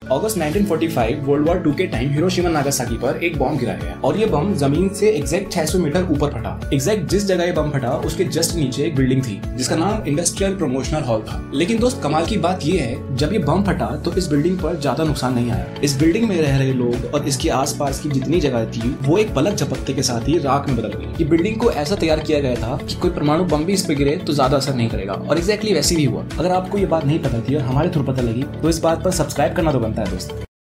अगस्त 1945 world war 2 के time Hiroshima Nagasaki पर एक बॉम्ब गिरा गया और ये बम जमीन से एग्जैक्ट 600 मीटर ऊपर फटा। एग्जैक्ट जिस जगह ये बम फटा उसके जस्ट नीचे एक बिल्डिंग थी जिसका नाम इंडस्ट्रियल प्रमोशनल हॉल था। लेकिन दोस्त कमाल की बात ये है, जब ये बम फटा तो इस बिल्डिंग पर ज्यादा नुकसान नहीं आया। इस बिल्डिंग में रह रहे लोग और इसके आसपास की जितनी जगह थी वो एक पलक झपकते के साथ ही राख में बदल गई। ये बिल्डिंग को ऐसा तैयार किया गया था कि कोई परमाणु बम भी इस पे गिरे तो ज्यादा असर नहीं करेगा और एग्जैक्टली वैसे भी हुआ। अगर आपको ये बात नहीं पता थी और हमारे थ्रू पता लगी तो इस बात पर सब्सक्राइब करना तो बनता है दोस्त।